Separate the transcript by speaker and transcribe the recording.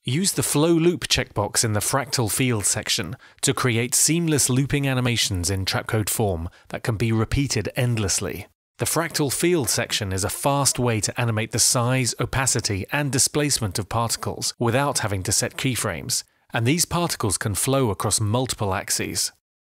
Speaker 1: Use the Flow Loop checkbox in the Fractal Field section to create seamless looping animations in Trapcode Form that can be repeated endlessly. The Fractal Field section is a fast way to animate the size, opacity, and displacement of particles without having to set keyframes, and these particles can flow across multiple axes.